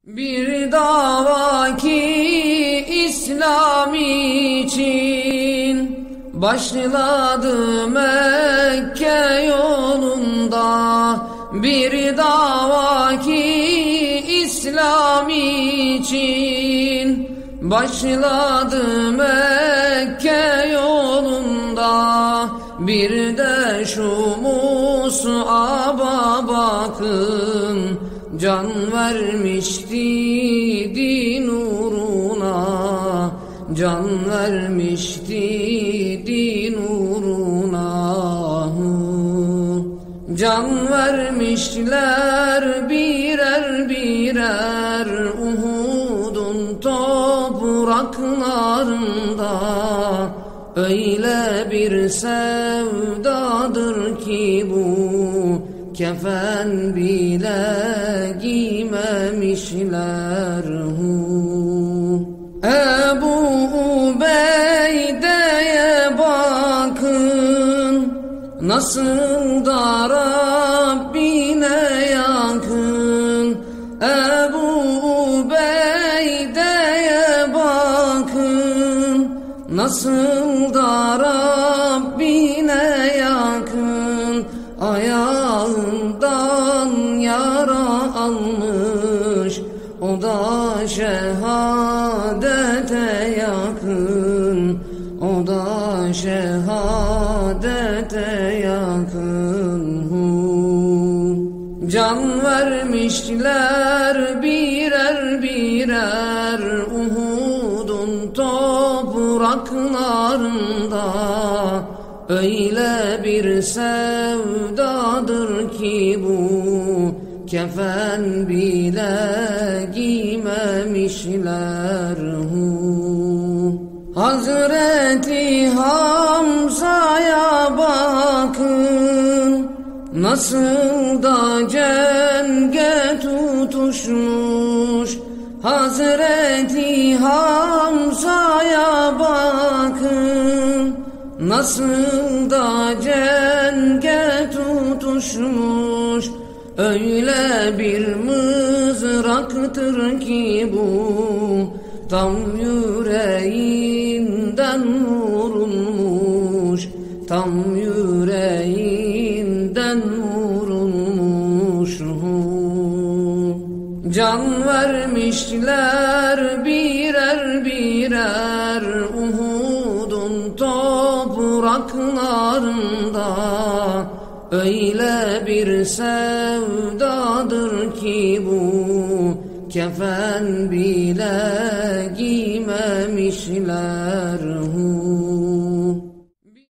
Bir dava ki İslam için başladı Mekke yolunda. Bir dava ki İslam için başladı Mekke yolunda. Bir de şu Mus'ab'a bakın, can vermişti din uğruna, can vermişti din uğruna. Can vermişler birer birer Uhud'un topraklarında. Öyle bir sevdadır ki bu, kefen bile giymemişler. Ebu Ubeyde'ye bakın, nasıl da Rabbine yakın. Ebu Ubeyde'ye bakın, nasıl da Rabbine yakın. Ayağından yara almış, o da şehadete yakın, o da şehadete yakın. Can vermişler birer birer Uhud'un topraklarında. Öyle bir sevdadır ki bu, kefen bile giymemişler. Hazreti Hamza'ya bakın, nasıl da cenge tutuşmuş. Hazreti Hamza'ya bakın, nasıl da cenge tutuşmuş. Öyle bir mızraktır ki bu, tam yüreğinden vurulmuş, tam yüreğinden vurulmuş. Can vermişler birer birer Uhud'un topraklarında. Öyle bir sevdadır ki bu, kefen bile giymemişler.